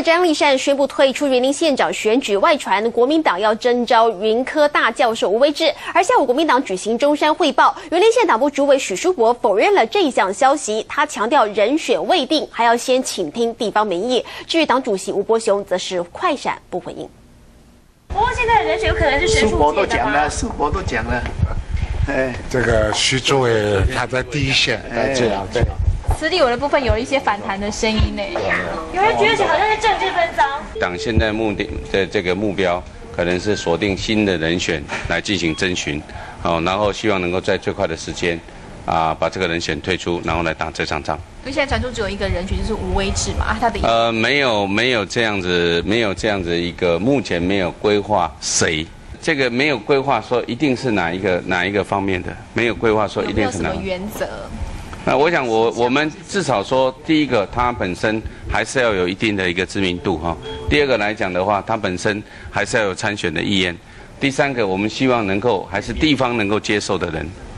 张丽善宣布退出云林县长选举，外传国民党要征召云科大教授吴威志。而下午国民党举行中山汇报，云林县党部主委许书博否认了这一项消息，他强调人选未定，还要先倾听地方民意。至于党主席吴伯雄，则是快闪不回应。 不过现在的人选有可能是神书博父界的吗？ 书博都讲了， 这个徐主委他在第一线，这样对。 此地有的部分有一些反弹的声音呢，有人觉得好像是政治分赃。 党现在目的的这个目标，可能是锁定新的人选来进行征询，然后希望能够在最快的时间，把这个人选推出，然后来打这场仗。 所以现在传出只有一个人选，就是吴威志嘛，他的没有这样子一个，目前没有规划谁。这个没有规划说一定是哪一个方面的，没有规划说一定是哪。 有没有什么原则？ 我想我们至少说，第一个，它本身还是要有一定的一个知名度哈。第二个来讲的话，它本身还是要有参选的意愿。第三个，我们希望能够还是地方能够接受的人。